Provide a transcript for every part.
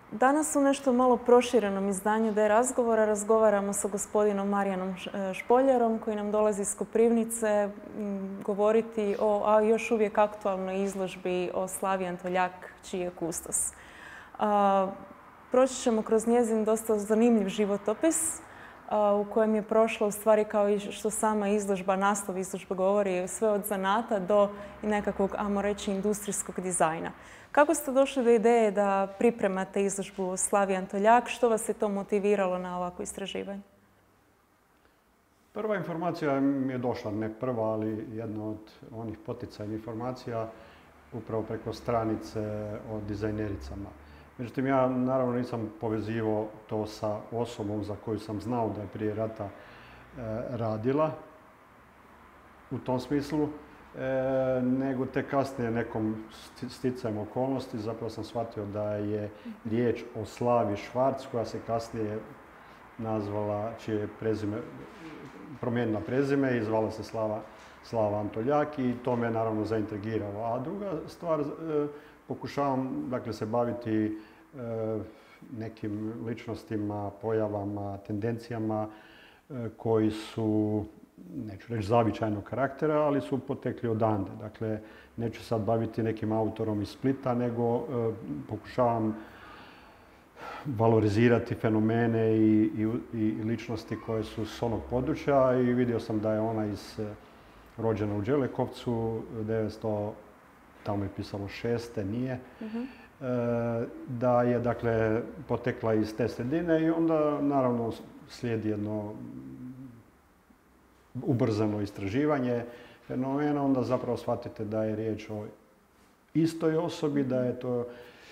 Danas u nešto malo proširenom izdanju D razgovora razgovaramo sa gospodinom Marijanom Špoljarom koji nam dolazi iz Koprivnice govoriti o još uvijek aktualnoj izložbi o Slavi Antoljak, čiji je kustos. Proći ćemo kroz njezin dosta zanimljiv životopis u kojem je prošla, u stvari kao i što sama izložba, naslov izložbe govori, sve od zanata do nekakvog, ajmo reći, industrijskog dizajna. Kako ste došli do ideje da pripremate izložbu o Slavi Antoljak? Što vas je to motiviralo na ovako istraživanje? Prva informacija mi je došla, ne prva, ali jedna od onih poticajnih informacija upravo preko stranice o dizajnericama. Međutim, ja naravno nisam povezivao to sa osobom za koju sam znao da je prije rata radila u tom smislu, nego te kasnije nekom sticajem okolnosti zapravo sam shvatio da je riječ o Slavi Švarc, koja se kasnije nazvala, čije je promijenila prezime i zvala se Slava Antoljak, i to me naravno zaintrigiralo. A druga stvar, pokušavam dakle se baviti nekim ličnostima, pojavama, tendencijama koji su, neću reći zavičajnog karaktera, ali su potekli odande. Dakle, neću sad baviti nekim autorom iz Splita, nego pokušavam valorizirati fenomene i ličnosti koje su s onog područja, i vidio sam da je ona rođena u Đelekovcu, 900, tamo je pisalo 6. nije, da je dakle potekla iz te sredine, i onda naravno slijedi jedno ubrzano istraživanje fenomena, onda zapravo shvatite da je riječ o istoj osobi, da je to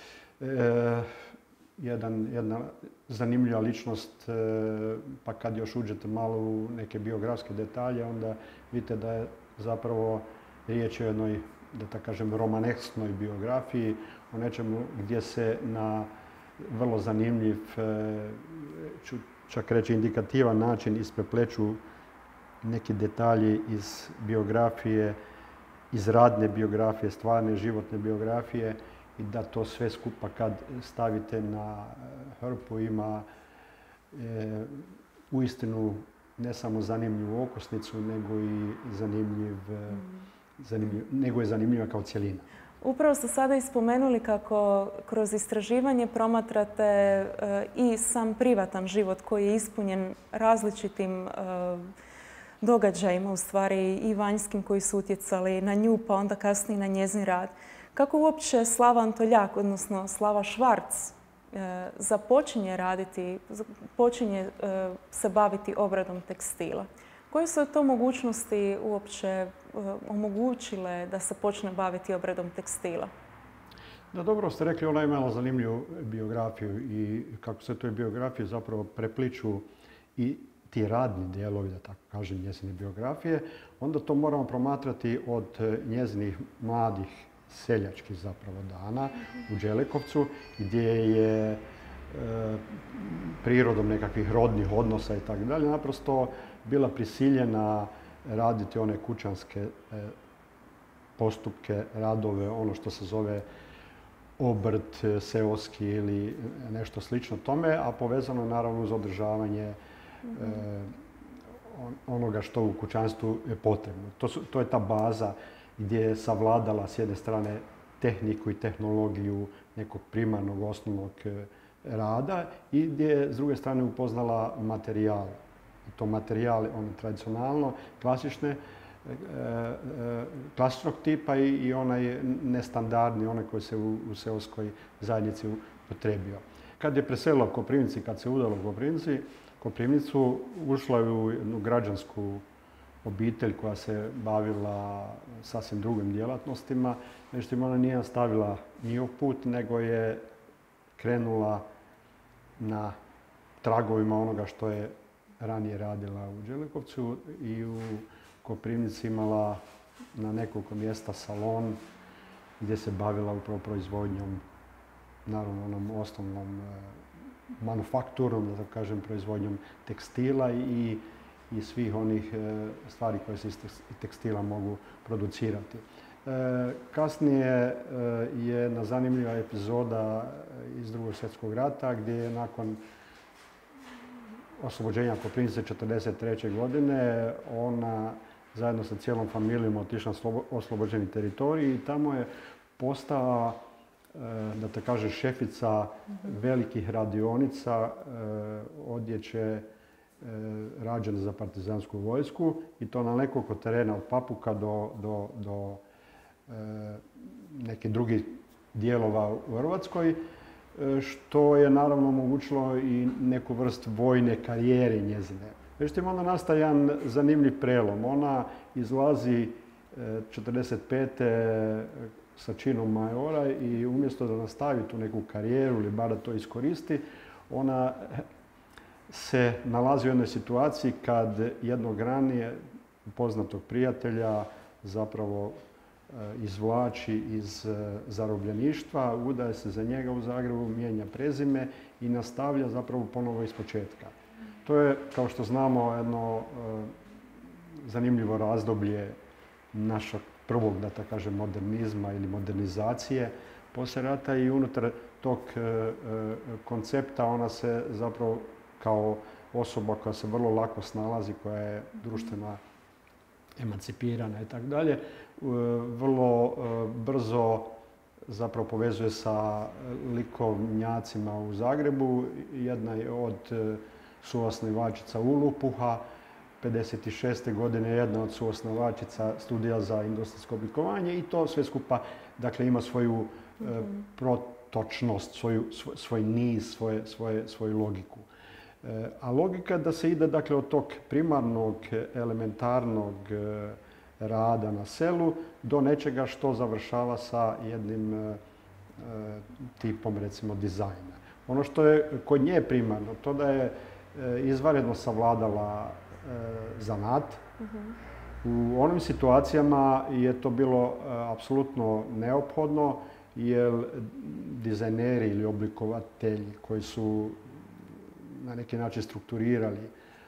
jedna zanimljiva ličnost, pa kad još uđete malo u neke biografske detalje, onda vidite da je zapravo riječ o jednoj, da tako kažem, romanesknoj biografiji, o nečemu gdje se na vrlo zanimljiv, ću čak reći indikativan način isprepleću neki detalji iz biografije, iz radne biografije, stvarne životne biografije, i da to sve skupa kad stavite na hrpu ima uistinu ne samo zanimljivu okosnicu, nego i nego je zanimljiva kao cjelina. Upravo ste sada i spomenuli kako kroz istraživanje promatrate i sam privatan život koji je ispunjen različitim događajima, u stvari i vanjskim, koji su utjecali na nju, pa onda kasnije na njezin rad. Kako uopće Slava Antoljak, odnosno Slava Švarc, počinje se baviti obradom tekstila? Koje su to mogućnosti uopće omogućile da se počne baviti obradom tekstila? Da, dobro ste rekli, ona je imala zanimljivu biografiju, i kako se toj biografiji zapravo prepliču i ti radni dijelovi, da tako kažem, njezine biografije, onda to moramo promatrati od njezinih mladih seljačkih zapravo dana u Đelekovcu, gdje je prirodom nekakvih rodnih odnosa i tako dalje naprosto bila prisiljena raditi one kućanske postupke, radove, ono što se zove obrt seoski ili nešto slično tome, a povezano naravno uz održavanje onoga što u kućanstvu je potrebno. To je ta baza gdje je savladala s jedne strane tehniku i tehnologiju nekog primarnog osnovnog rada, i gdje je s druge strane upoznala materijal. I to materijal, ono tradicionalno, klasičnog tipa, i onaj nestandardni, onaj koji se u seoskoj zajednici upotrebio. Kad je preselila u Koprivnici, kad se udala u Koprivnicu, ušla je u jednu građansku obitelj koja se bavila sasvim drugim djelatnostima. Međutim, ona nije nastavila njihov put, nego je krenula na tragovima onoga što je ranije radila u Đelekovcu, i u Koprivnici imala na nekoliko mjesta salon gdje se bavila upravo proizvodnjom, naravno onom osnovnom manufakturom, da tako kažem, proizvodnjom tekstila i svih onih stvari koje se iz tekstila mogu producirati. Kasnije je jedna zanimljiva epizoda iz II. II. Svjetskog rata, gdje je nakon oslobođenja Koprivnice 1943. godine ona zajedno sa cijelom familijom otišla na oslobođeni teritorij i tamo je postala, da te kaže, šefica velikih radionica odjeće rađene za partizansku vojsku i to na nekoliko terena od Papuka do nekih drugih dijelova u Hrvatskoj, što je naravno omogućilo i neku vrstu vojne karijere njezine. Međutim, onda nastaje jedan zanimljiv prelom. Ona izlazi 1945. sa činom majora i umjesto da nastavi tu neku karijeru ili bar da to iskoristi, ona se nalazi u jednoj situaciji kad jednog ranije poznatog prijatelja zapravo izvlači iz zarobljeništva, udaje se za njega u Zagrebu, mijenja prezime i nastavlja zapravo ponovo ispočetka. To je, kao što znamo, jedno zanimljivo razdoblje našeg prvog, da tako kažem, modernizma ili modernizacije poslije rata i unutar tog koncepta ona se zapravo kao osoba koja se vrlo lako snalazi, koja je društveno emancipirana i tako dalje, vrlo brzo zapravo povezuje sa likovnjacima u Zagrebu. Jedna je od suosnivačica Ulupuha, 1956. godine jedna od suosnivačica studija za industrijsko oblikovanje i to sve skupa, dakle, ima svoju protočnost, svoj niz, svoju logiku. A logika da se ide, dakle, od tog primarnog, elementarnog rada na selu do nečega što završava sa jednim tipom, recimo, dizajna. Ono što je kod nje primarno, to da je izvanredno savladala zanat. U onim situacijama je to bilo apsolutno neophodno, jer dizajneri ili oblikovatelji koji su na neki način strukturirali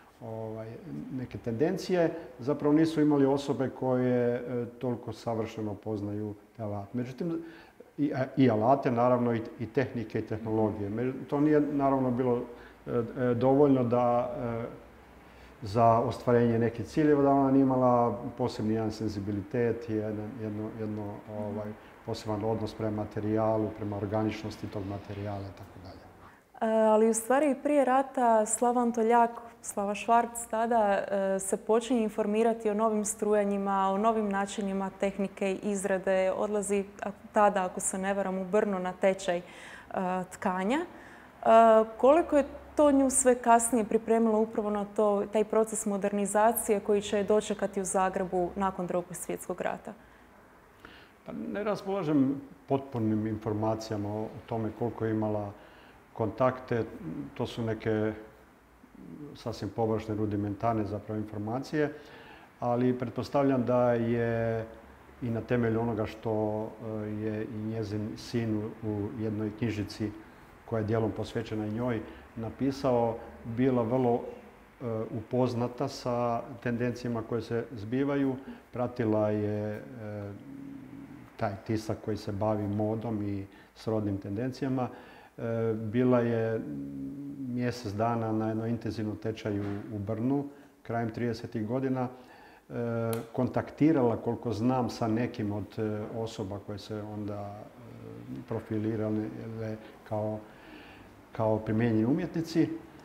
neke tendencije, zapravo nisu imali osobe koje toliko savršeno poznaju alat. Međutim, i alate, naravno, i tehnike i tehnologije. To nije, naravno, bilo dovoljno da za ostvarenje nekih ciljeva, da ona nije imala posebni jedan senzibilitet, jedno poseban odnos prema materijalu, prema organičnosti tog materijala i tako dalje. Ali u stvari prije rata Slava Antoljak, Slava Švarc tada se počinje informirati o novim strujanjima, o novim načinima tehnike i izrade. Odlazi tada, ako se ne varam, u Brno na tečaj tkanja. Koliko je to nju sve kasnije pripremilo upravo na taj proces modernizacije koji će dočekati u Zagrebu nakon Drugog svjetskog rata? Ne raspolažem potpunim informacijama o tome koliko je imala kontakte. To su neke sasvim površne, rudimentarne zapravo informacije, ali pretpostavljam da je i na temelju onoga što je i njezin sin u jednoj knjižici koja je dijelom posvećena i njoj napisao, bila vrlo upoznata sa tendencijama koje se zbivaju. Pratila je taj tisak koji se bavi modom i srodnim tendencijama. Bila je mjesec dana na jednom intenzivnom tečaju u Brnu, krajem 30. godina. Kontaktirala, koliko znam, sa nekim od osoba koje se onda profilirale kao primijenjeni umjetnici.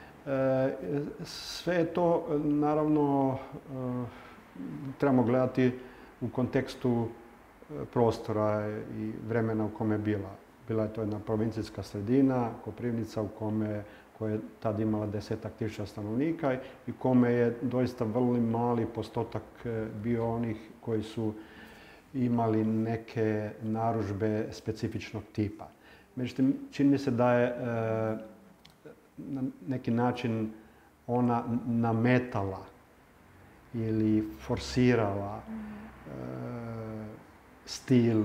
Sve je to, naravno, trebamo gledati u kontekstu prostora i vremena u kome je bila. Bila je to jedna provincijska sredina, Koprivnica, koja je tad imala 10-ak tisuća stanovnika i kome je doista vrlo mali postotak bio onih koji su imali neke narudžbe specifičnog tipa. Međutim, čini mi se da je na neki način ona nametala ili forsirala stil,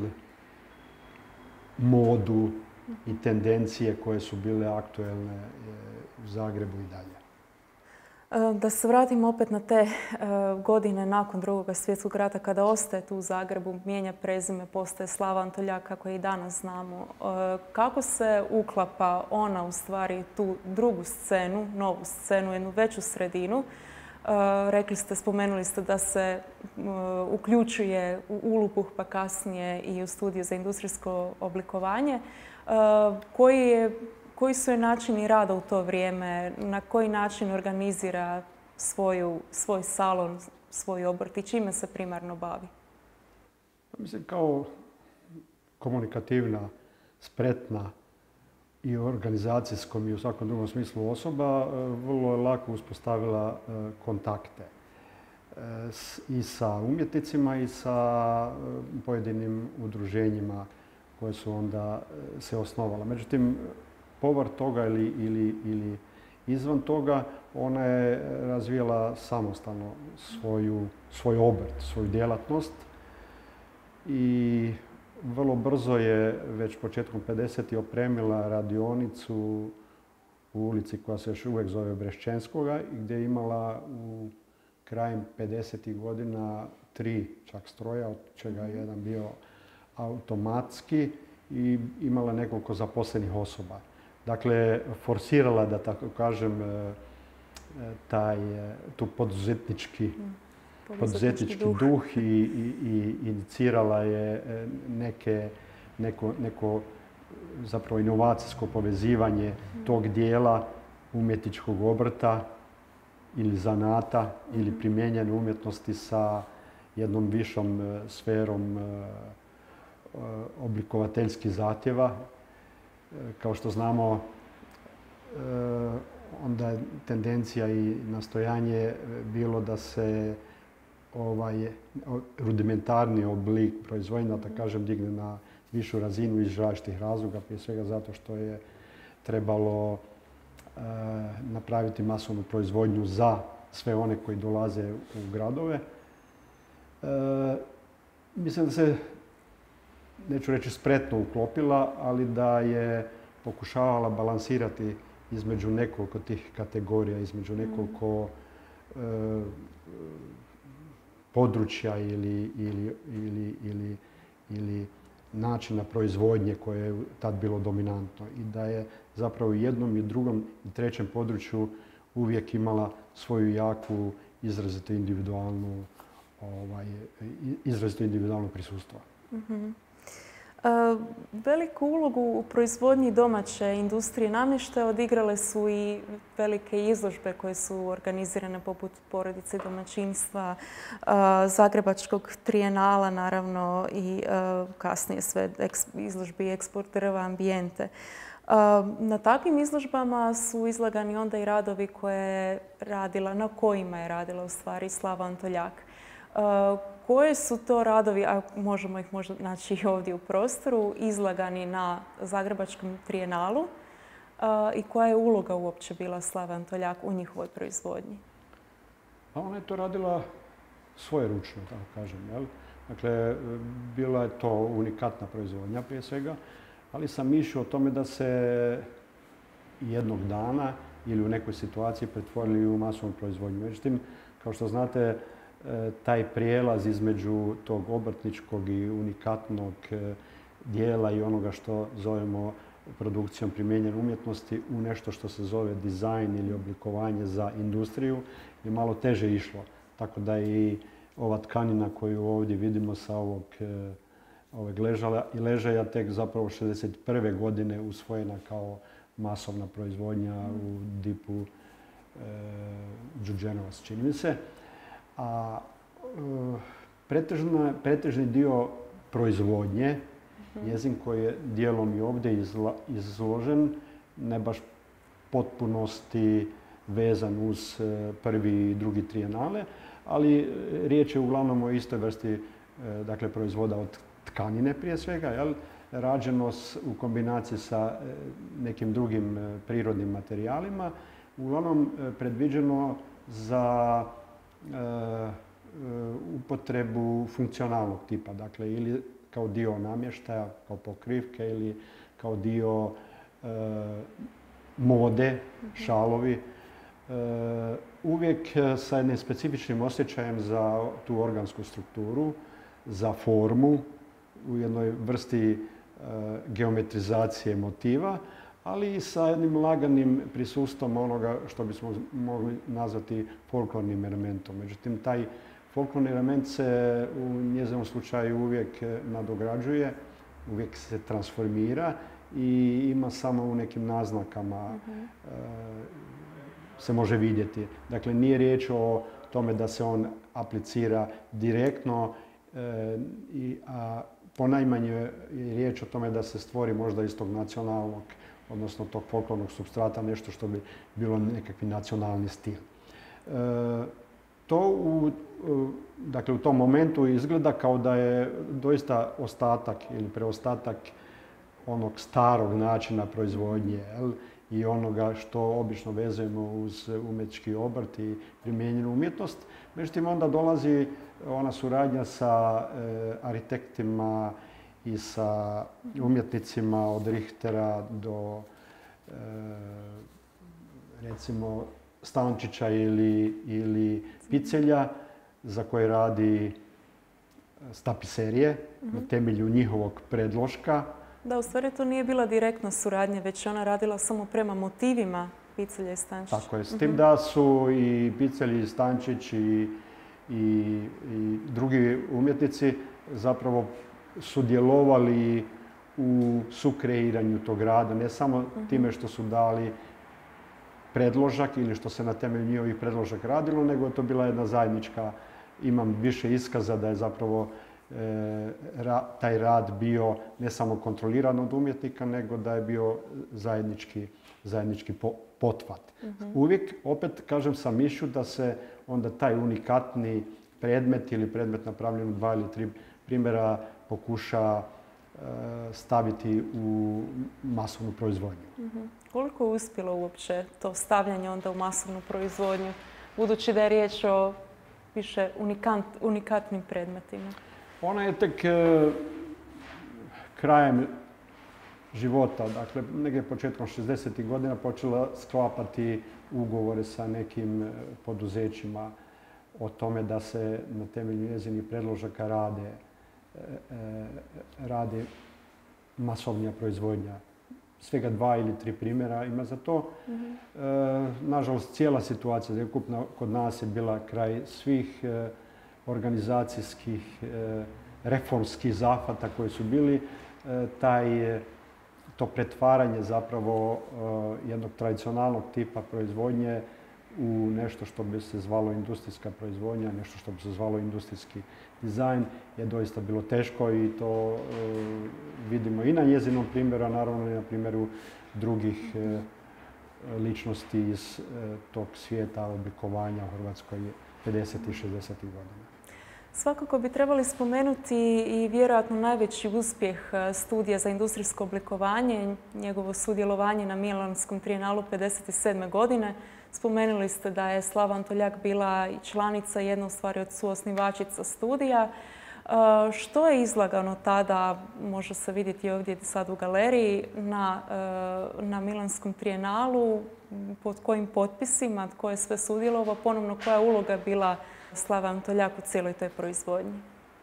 modu i tendencije koje su bile aktuelne u Zagrebu i dalje. Da se vratim opet na te godine nakon Drugog svjetskog rata, kada ostaje tu u Zagrebu, mijenja prezime, postaje Slava Antoljak kako je i danas znamo. Kako se uklapa ona u stvari tu drugu scenu, novu scenu, jednu veću sredinu? Rekli ste, spomenuli ste da se uključuje u Ulupuh pa kasnije i u studiju za industrijsko oblikovanje. Koji su načini rada u to vrijeme? Na koji način organizira svoj salon, svoj obrt i čime se primarno bavi? Mislim, kao komunikativna, spretna i u organizacijskom i u svakom drugom smislu osoba, vrlo je lako uspostavila kontakte i sa umjetnicima i sa pojedinim udruženjima koje su onda se osnovala. Međutim, povrh toga ili izvan toga, ona je razvijala samostalno svoj obrt, svoju djelatnost i vrlo brzo je već početkom 50. opremila radionicu u ulici koja se još uvijek zove Brešćenskoga i gdje je imala u krajem 50. godina 3 čak stroja, od čega je jedan bio automatski i imala nekoliko zaposlenih osoba. Dakle, forsirala, da tako kažem, tu poduzetnički duh i inicirala je neko zapravo inovacijsko povezivanje tog dijela umjetničkog obrta ili zanata ili primijenjene umjetnosti sa jednom višom sferom oblikovateljskih zahtjeva. Kao što znamo, onda je tendencija i nastojanje bilo da se rudimentarni oblik proizvodnje, da kažem, digne na višu razinu iz različitih razloga, prije svega zato što je trebalo napraviti masovnu proizvodnju za sve one koji dolaze u gradove. Mislim da se, neću reći spretno uklopila, ali da je pokušavala balansirati između nekoliko tih kategorija, između nekoliko područja ili načina proizvodnje koje je tad bilo dominantno i da je zapravo u jednom i drugom i trećem području uvijek imala svoju jaku izrazito individualno prisustvo. Veliku ulogu u proizvodnji domaće industrije namještaja odigrale su i velike izložbe koje su organizirane poput Porodice domaćinstva, Zagrebačkog trijenala naravno i kasnije sve izložbi Eksport drva, ambijente. Na takvim izložbama su izlagani onda i radovi na kojima je radila u stvari Slava Antoljak. Koje su to radovi, a možemo ih možda naći i ovdje u prostoru, izlagani na Zagrebačkom trijenalu i koja je uloga uopće bila Slave Antoljak u njihovoj proizvodnji? A ona je to radila svojeručno, tako kažem. Jel? Dakle, bila je to unikatna proizvodnja prije svega, ali sam mišljao o tome da se jednog dana ili u nekoj situaciji pretvorili u masovnu proizvodnju. Međutim, kao što znate, taj prijelaz između tog obrtničkog i unikatnog dijela i onoga što zovemo produkcijom primijenjene umjetnosti u nešto što se zove dizajn ili oblikovanje za industriju je malo teže išlo. Tako da i ova tkanina koju ovdje vidimo sa ovog ležaja tek zapravo 1961. godine usvojena kao masovna proizvodnja u Dipu Đurđenovac, čini mi se. A pretežni dio proizvodnje, njezin koji je dijelom i ovdje izložen, ne baš potpunosti vezan uz prvi i drugi trijenale, ali riječ je uglavnom o istoj vrsti proizvoda od tkanine prije svega, jel? Rađeno u kombinaciji sa nekim drugim prirodnim materijalima, uglavnom predviđeno za upotrebu funkcionalnog tipa, dakle ili kao dio namještaja, kao pokrivke ili kao dio mode, šalovi. uvijek sa jednim specifičnim osjećajem za tu organsku strukturu, za formu, u jednoj vrsti geometrizacije motiva, ali i sa jednim laganim prisustvom onoga što bismo mogli nazvati folklornim elementom. Međutim, taj folklorni element se u njezinom slučaju uvijek nadograđuje, uvijek se transformira i ima samo u nekim naznakama se može vidjeti. Dakle, nije riječ o tome da se on aplicira direktno, a ponajmanje je riječ o tome da se stvori možda iz tog nacionalnog, odnosno tog folklornog supstrata, nešto što bi bilo nekakvi nacionalni stil. To dakle, u tom momentu izgleda kao da je doista ostatak ili preostatak onog starog načina proizvodnje i onoga što obično vezujemo uz umjetnički obrt i primijenjenu umjetnost. Međutim, onda dolazi ona suradnja sa arhitektima i sa umjetnicima od Richtera do recimo Stančića ili Picelja, za koje radi tapiserije na temelju njihovog predloška. Da, u stvari to nije bila direktna suradnja, već je ona radila samo prema motivima Picelja i Stančića. Tako je, s tim da su i Picelj i Stančić i drugi umjetnici zapravo sudjelovali u sukreiranju tog rada, ne samo time što su dali predložak ili što se na temelju njihovih predložak radilo, nego je to bila jedna zajednička, imam više iskaza da je zapravo taj rad bio ne samo kontroliran od umjetnika, nego da je bio zajednički pothvat. Uvijek, opet kažem, sa mišlju da se onda taj unikatni predmet ili predmet napravljen u 2 ili 3 primjera pokuša staviti u masovnu proizvodnju. Koliko je uspjelo uopće to stavljanje onda u masovnu proizvodnju, budući da je riječ o više unikatnim predmetima? Ona je tek krajem života, dakle negdje početkom 60. godina počela sklapati ugovore sa nekim poduzećima o tome da se na temelju njezinih predložaka radi masovnija proizvodnja. Svega 2 ili 3 primjera ima za to. Nažalost, cijela situacija kod nas je bila kraj svih organizacijskih, reformskih zahvata koji su bili. To pretvaranje zapravo jednog tradicionalnog tipa proizvodnje u nešto što bi se zvalo industrijska proizvodnja, nešto što bi se zvalo industrijski dizajn je doista bilo teško i to vidimo i na njezinom primjeru, a naravno i na primjeru drugih ličnosti iz tog svijeta oblikovanja u Hrvatskoj 50. i 60. godina. Svakako bi trebali spomenuti i vjerojatno najveći uspjeh studija za industrijsko oblikovanje, njegovo sudjelovanje na Milanskom trijenalu 1957. godine. Spomenuli ste da je Slava Antoljak bila i članica, jedna u stvari od suosnivačica studija. Što je izlagano tada, može se vidjeti ovdje sad u galeriji, na Milanskom trijenalu, pod kojim potpisima, tko je sve sudjelovao, ponovno koja je uloga bila Slava Antoljak u cijeloj toj proizvodnji?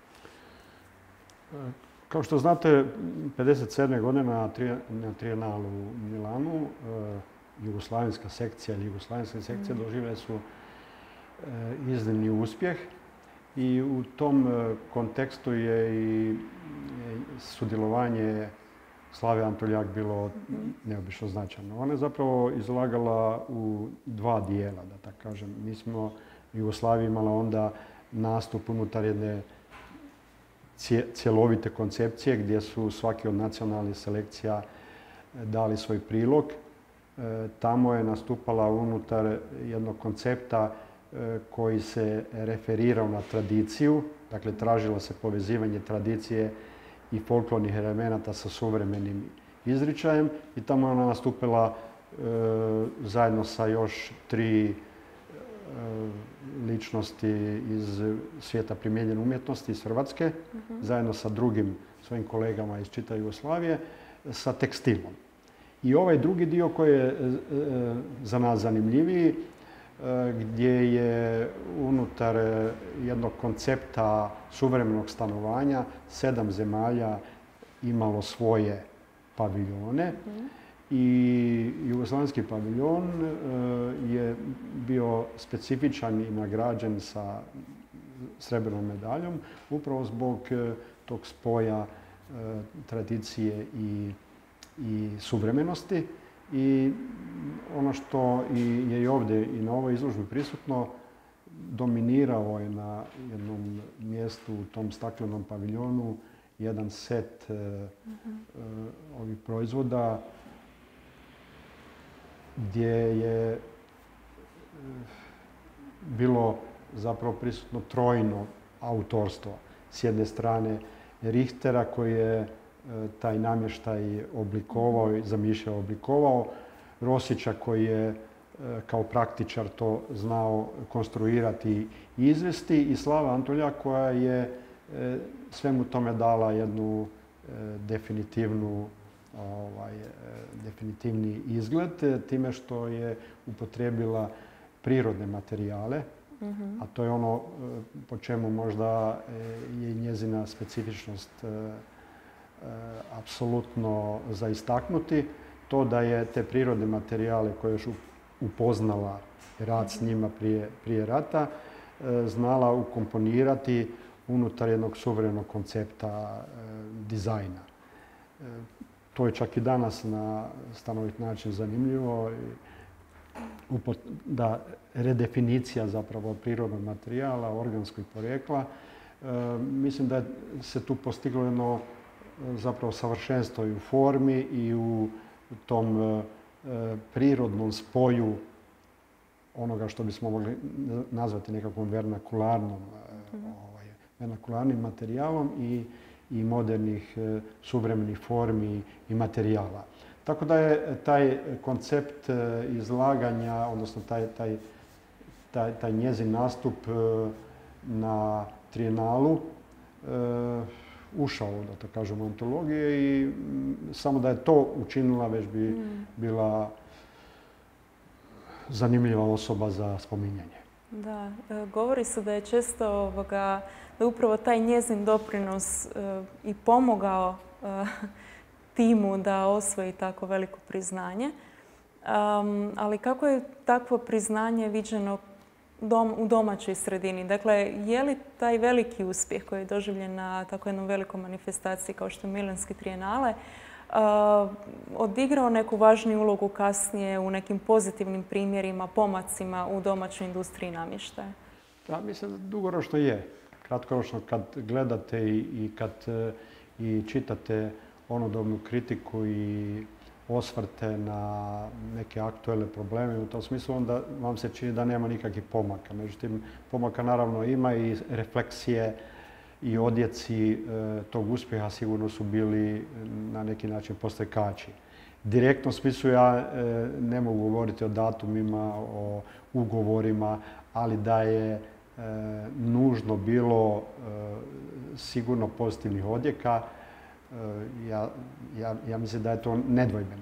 Kao što znate, 1957. godine na trijenalu u Milanu jugoslavenska sekcija ili jugoslavenske sekcije doživjele su iznimni uspjeh i u tom kontekstu je i sudjelovanje Slave Antoljak bilo neobično značajno. Ona je zapravo izlagala u 2 dijela, da tako kažem. Mi smo Jugoslavija imala onda nastup unutar jedne cjelovite koncepcije gdje su svaki od nacionalnih selekcija dali svoj prilog. Tamo je nastupala unutar jednog koncepta koji se referirao na tradiciju, dakle tražilo se povezivanje tradicije i folklornih elemenata sa suvremenim izričajem i tamo je ona nastupila zajedno sa još 3 ličnosti iz svijeta primijenjene umjetnosti iz Hrvatske, zajedno sa drugim svojim kolegama iz čitave Jugoslavije, sa tekstilom. I ovaj drugi dio koji je za nas zanimljiviji, gdje je unutar jednog koncepta suvremenog stanovanja 7 zemalja imalo svoje paviljone. I jugoslavenski paviljon je bio specifičan i nagrađen sa srebrnom medaljom upravo zbog tog spoja tradicije i suvremenosti. I ono što je i ovdje i na ovoj izložbi prisutno, dominirao je na jednom mjestu u tom staklenom paviljonu jedan set ovih proizvoda gdje je bilo zapravo prisutno trojno autorstvo. S jedne strane Richtera koji je taj namještaj oblikovao i zamišljao oblikovao, Rosića koji je kao praktičar to znao konstruirati i izvesti i Slava Antolja koja je svemu tome dala jednu definitivni izgled time što je upotrijebila prirodne materijale, a to je ono po čemu možda je njezina specifičnost apsolutno za istaknuti. To da je te prirodne materijale koje je još upoznala rad s njima prije rata, znala ukomponirati unutar jednog suvremenog koncepta dizajna. To je čak i danas na stanovit način zanimljivo. Da redefinicija zapravo prirodnog materijala, organskog porijekla. Mislim da se tu postiglo jedno zapravo savršenstvo i u formi i u tom prirodnom spoju onoga što bismo mogli nazvati nekakvom vernakularnim materijalom i modernih suvremenih formi i materijala. Tako da je taj koncept izlaganja, odnosno taj njezin nastup na trijenalu ušao, da to kažemo, u antologije i samo da je to učinila već bi bila zanimljiva osoba za spominjanje. Da, govori se da je često da upravo taj njezin doprinos i pomogao timu da osvoji tako veliko priznanje. Ali kako je takvo priznanje viđeno u domaćoj sredini? Dakle, je li taj veliki uspjeh koji je doživljen na tako jednom velikom manifestaciji kao što je Milanski trijenale odigrao neku važniju ulogu kasnije u nekim pozitivnim primjerima, pomacima u domaćoj industriji namještaja? Da, mislim da dugoročno je. Kratkoročno kad gledate i kad čitate onodobnu kritiku i osvrte na neke aktuelne probleme, u tom smislu onda vam se čini da nema nikakvih pomaka. Međutim, pomaka naravno ima i refleksije i odjeci tog uspjeha sigurno su bili na neki način postrekači. Direktno smislu ja ne mogu govoriti o datumima, o ugovorima, ali da je nužno bilo sigurno pozitivnih odjeka, ja mislim da je to nedvojbeno.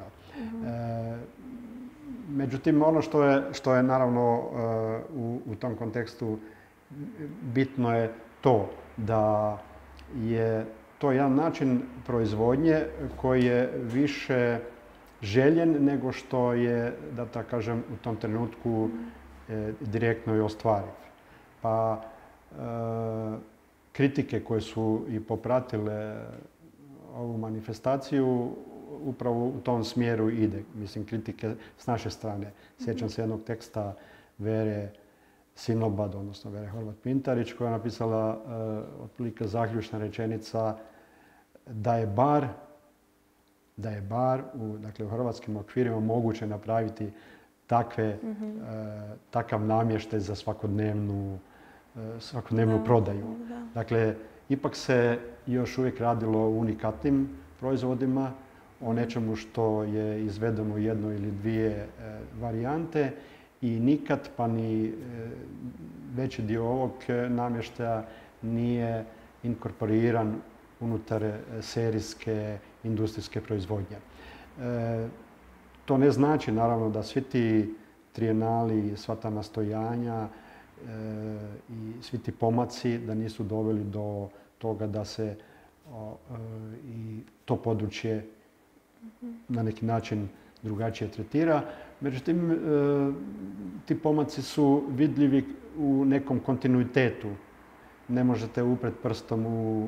Međutim, ono što je naravno u tom kontekstu bitno je to da je to jedan način proizvodnje koji je više željen nego što je, da tako kažem, u tom trenutku direktno i ostvariv. Pa kritike koje su i popratile ovu manifestaciju upravo u tom smjeru ide. Mislim, kritike s naše strane. Sjećam se jednog teksta Vere Sinobad, odnosno Vere Horvat-Pintarić, koja je napisala otprilike zaključna rečenica da je bar u hrvatskim okvirima moguće napraviti takav namještaj za svakodnevnu prodaju. Dakle, ipak se još uvijek radilo o unikatnim proizvodima, o nečemu što je izvedeno u jednoj ili dvije varijante i nikad pa ni veći dio ovog namještaja nije inkorporiran unutar serijske industrijske proizvodnje. To ne znači naravno da svi ti trijenali, sva ta nastojanja i svi ti pomaci da nisu doveli do toga da se i to područje na neki način drugačije tretira. Međutim, ti pomaci su vidljivi u nekom kontinuitetu. Ne možete upret prstom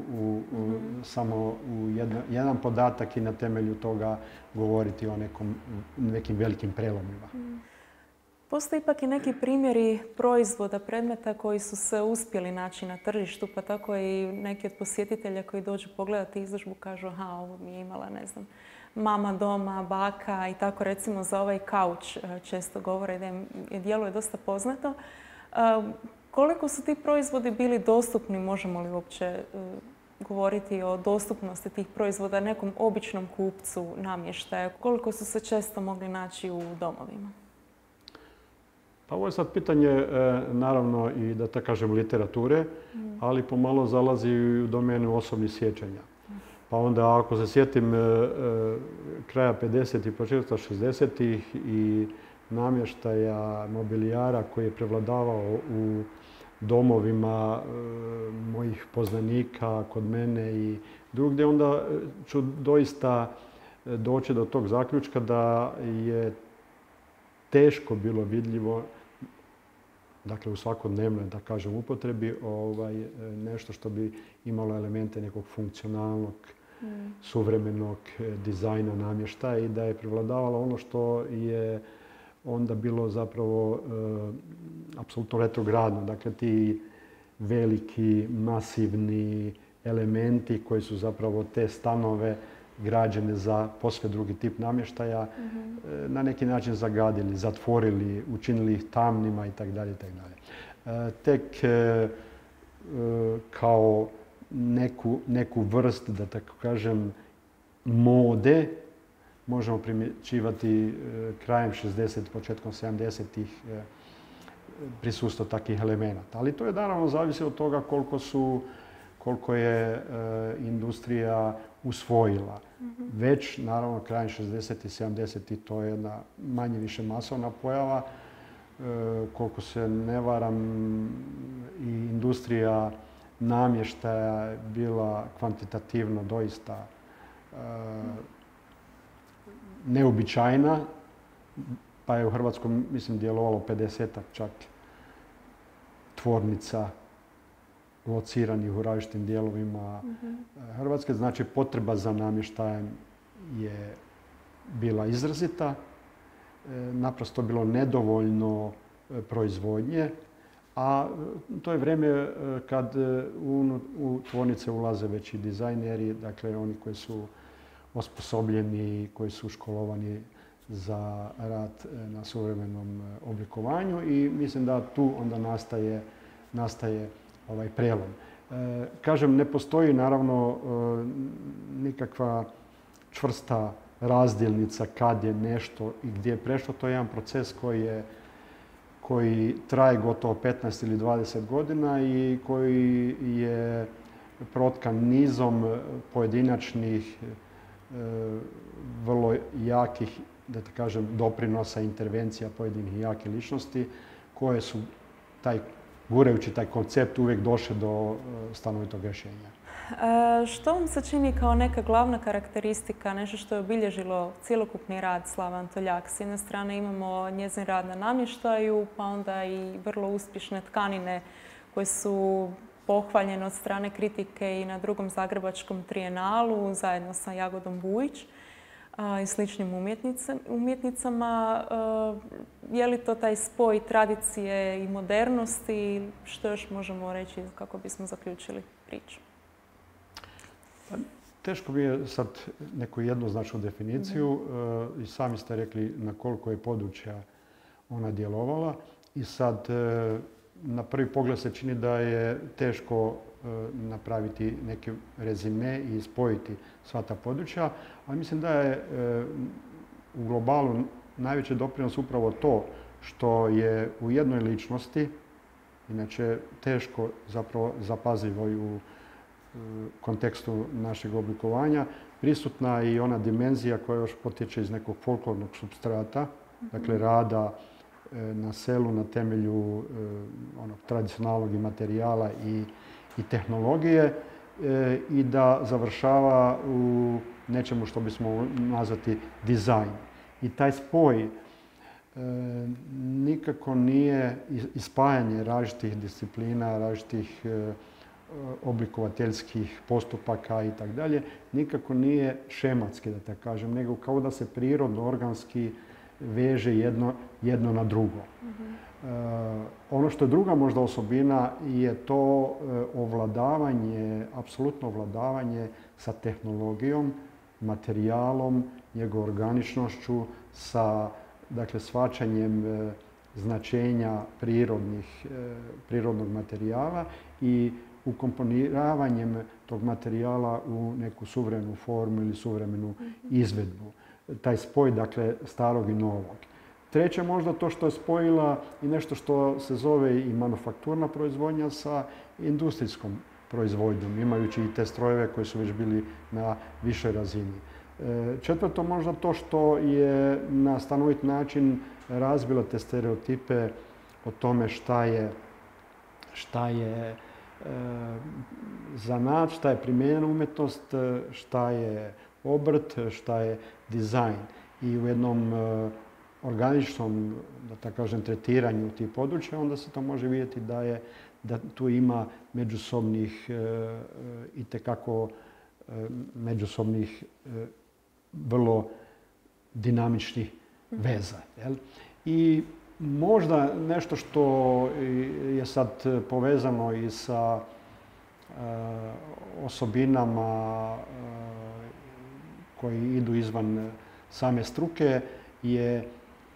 samo u jedan podatak i na temelju toga govoriti o nekim velikim prelomima. Postoji ipak i neki primjeri proizvoda, predmeta koji su se uspjeli naći na tržištu, pa tako i neki od posjetitelja koji dođu pogledati izložbu kažu aha, ovo mi je imala, ne znam, mama doma, baka i tako recimo za ovaj kauč često govore da im djeluje dosta poznato. Koliko su ti proizvodi bili dostupni, možemo li uopće govoriti o dostupnosti tih proizvoda nekom običnom kupcu namještaja? Koliko su se često mogli naći u domovima? Pa ovo je sad pitanje, naravno, i da tako kažem literature, ali pomalo zalazi u domenu osobnih sjećanja. Pa onda ako se sjetim kraja 50. i početka 60. i namještaja, mobilijara koji je prevladavao u domovima mojih poznanika, kod mene i drugdje, onda ću doista doći do tog zaključka da je teško bilo vidljivo, dakle u svakodnevnoj, da kažem, upotrebi, nešto što bi imalo elemente nekog funkcionalnog, suvremenog dizajna namještaja i da je prevladavalo ono što je onda bilo zapravo apsolutno retrogradno. Dakle, ti veliki, masivni elementi koji su zapravo te stanove građene za posve drugi tip namještaja, na neki način zagadili, zatvorili, učinili ih tamnima itd. Tek kao neku vrst, da tako kažem, mode možemo primjećivati krajem 60. početkom 70-ih prisustvo takvih elemenata. Ali to je naravno zavisi od toga koliko je industrija usvojila. Već, naravno, krajem 60. i 70. to je jedna manje više masovna pojava. Koliko se ne varam, i industrija namještaja je bila kvantitativno doista neobičajna, pa je u Hrvatskoj, mislim, djelovalo 50-ak čak tvornica lociranih u različitim dijelovima Hrvatske. Znači, potreba za namještajem je bila izrazita. Naprosto bilo nedovoljno proizvodnje, a to je vrijeme kad u tvornice ulaze veći dizajneri, dakle oni koji su osposobljeni, koji su školovani za rad na suvremenom oblikovanju i mislim da tu onda nastaje ovaj prijelom. Kažem, ne postoji naravno nikakva čvrsta razdjelnica kad je nešto i gdje je prešlo. To je jedan proces koji traje gotovo 15 ili 20 godina i koji je protkan nizom pojedinačnih, vrlo jakih, da tako kažem, doprinosa, intervencija pojedinih jakih ličnosti koje su gurajući taj koncept uvijek došli do stanovitog rješenja. Što vam se čini kao neka glavna karakteristika, nešto što je obilježilo cjelokupni rad Slave Antoljak? S jedne strane imamo njezin rad na namještaju, pa onda i vrlo uspješne tkanine koje su pohvaljene od strane kritike i na drugom zagrebačkom trijenalu zajedno sa Jagodom Bujić i sličnim umjetnicama. Je li to taj spoj tradicije i modernosti? Što još možemo reći kako bismo zaključili priču? Teško mi je sad neku jednoznačnu definiciju. I sami ste rekli na koliko je područja ona djelovala. I sad na prvi pogled se čini da je teško napraviti neki rezime i spojiti sva ta područja. Ali mislim da je u globalu najveći doprinos upravo to što je u jednoj ličnosti, inače teško zapravo zapazivo i u kontekstu našeg oblikovanja, prisutna i ona dimenzija koja još potječe iz nekog folklornog supstrata, dakle rada na selu na temelju onog tradicionalnog materijala i tehnologije i da završava u nečemu što bismo nazvati dizajn. I taj spoj nikako nije ispajanje različitih disciplina, različitih oblikovateljskih postupaka i tako dalje, nikako nije šematski, da tako kažem, nego kao da se prirodno, organski veže jedno na drugo. Ono što je druga možda osobina je to ovladavanje, apsolutno ovladavanje sa tehnologijom, materijalom, njegovom organičnošću, sa shvaćanjem značenja prirodnog materijala i ukomponiranjem tog materijala u neku suvremenu formu ili suvremenu izvedbu. Taj spoj, starog i novog. Treće, možda to što je spojila i nešto što se zove i manufakturna proizvodnja sa industrijskom proizvodnjom, imajući i te strojeve koji su već bili na višoj razini. Četvrto, možda to što je na stanovit način razbila te stereotipe o tome šta je zanat, šta je primijenjena umjetnost, šta je obrt, šta je dizajn. I u jednom organičnom, da tako kažem, tretiranju tih područja, onda se to može vidjeti da tu ima međusobnih, itekako međusobnih, vrlo dinamičnih veza. I možda nešto što je sad povezano i sa osobinama koji idu izvan same struke je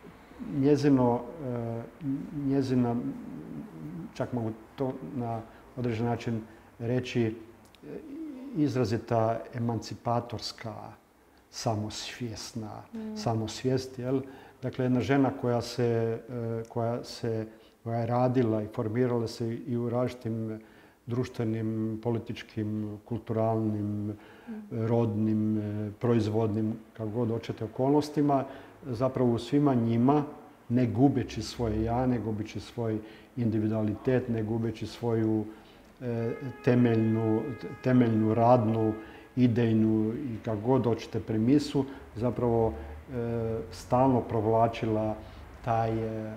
njezina, čak mogu to na određen način reći, izrazita emancipatorska, samosvjesna, samosvijest. Dakle, jedna žena koja je radila i formirala se i u različitim društvenim, političkim, kulturalnim, rodnim, proizvodnim, kako god hoćete, okolnostima, zapravo u svima njima, ne gubeći svoje ja, ne gubeći svoj individualitet, ne gubeći svoju temeljnu radnu, idejnu i kako god hoćete premisu, zapravo stalno provlačila taj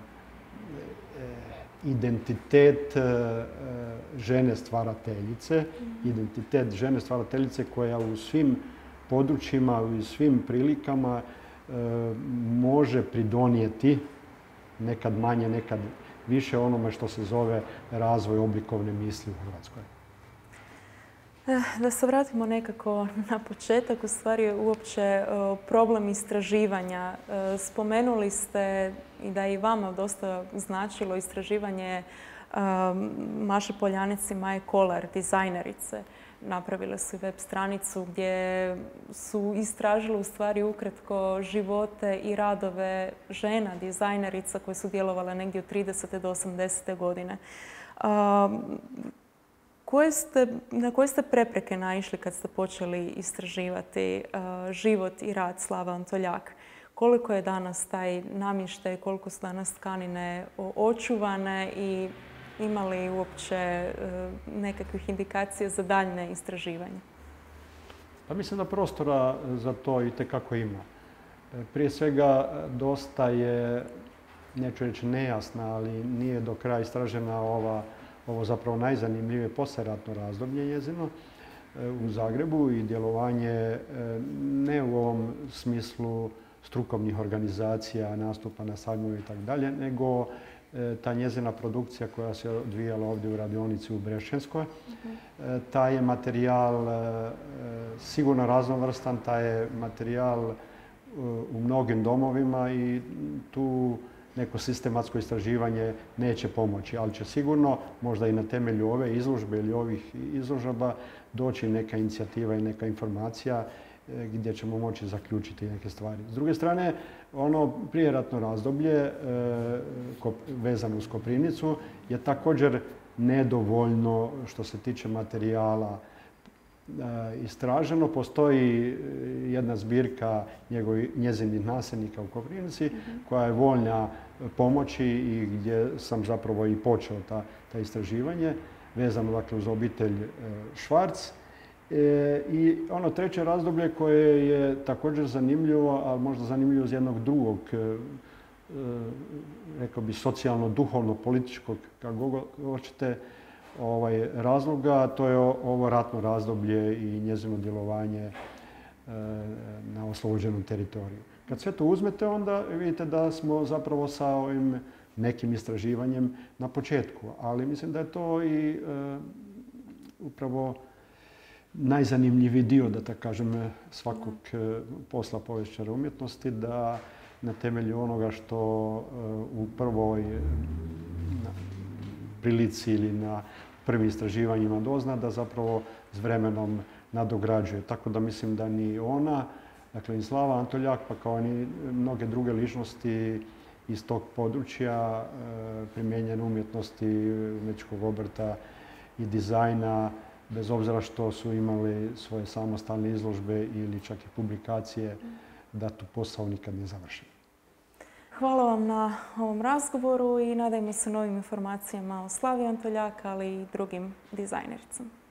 identitet žene stvarateljice, identitet žene stvarateljice koja u svim područjima, u svim prilikama može pridonijeti, nekad manje, nekad više, onome što se zove razvoj oblikovne misli u Hrvatskoj. Da se vratimo nekako na početak, u stvari uopće problem istraživanja. Spomenuli ste i da je i vama dosta značilo istraživanje Maše Poljanice i Maje Kolar, dizajnerice. Napravile su web stranicu gdje su istražile u stvari ukratko živote i radove žena dizajnerica koje su djelovale negdje od 30. do 80. godine. Na koje ste prepreke naišli kad ste počeli istraživati život i rad Slave Antoljak? Koliko je danas taj namještaj, koliko su danas tkanine očuvane i ima li uopće nekakvih indikacija za daljne istraživanje? Pa mislim da prostora za to itekako ima. Prije svega dosta je, neću reći nejasna, ali nije do kraja istražena ovo zapravo najzanimljivije poslijeratno razdoblje njezino u Zagrebu i djelovanje ne u ovom smislu strukovnih organizacija, nastupa na sajmovima i tako dalje, nego ta njezina produkcija koja se odvijala ovdje u radionici u Brešćanskoj. Taj je materijal sigurno raznovrstan, taj je materijal u mnogim domovima i tu neko sistematsko istraživanje neće pomoći, ali će sigurno, možda i na temelju ove izložbe ili ovih izložaba, doći neka inicijativa i neka informacija gdje ćemo moći zaključiti neke stvari. S druge strane, ono prijeratno razdoblje vezano uz Koprivnicu je također nedovoljno što se tiče materijala istraženo. Postoji jedna zbirka njezinih nasljednika u Koprivnici koja je voljna pomoći i gdje sam zapravo i počeo ta istraživanje vezano dakle uz obitelj Švarc. I ono treće razdoblje koje je također zanimljivo, ali možda zanimljivo iz jednog drugog, rekao bi socijalno-duhovno-političkog, kako hoćete, razloga, to je ovo ratno razdoblje i njezino djelovanje na oslobođenom teritoriju. Kad sve to uzmete, onda vidite da smo zapravo sa ovim nekim istraživanjem na početku. Ali mislim da je to i upravo najzanimljiviji dio, da tako kažem, svakog posla povjesničara umjetnosti, da na temelju onoga što u prvoj prilici ili na prvim istraživanjima dozna, da zapravo s vremenom nadograđuje. Tako da mislim da ni ona, dakle i Slava Antoljak, pa kao ni mnoge druge ličnosti iz tog područja primijenjene umjetnosti, umjetničkog obrta i dizajna, bez obzira što su imali svoje samostalne izložbe ili čak i publikacije, da tu posao nikad ne završi. Hvala vam na ovom razgovoru i nadajmo se novim informacijama o Slavi Antoljak, ali i drugim dizajnericama.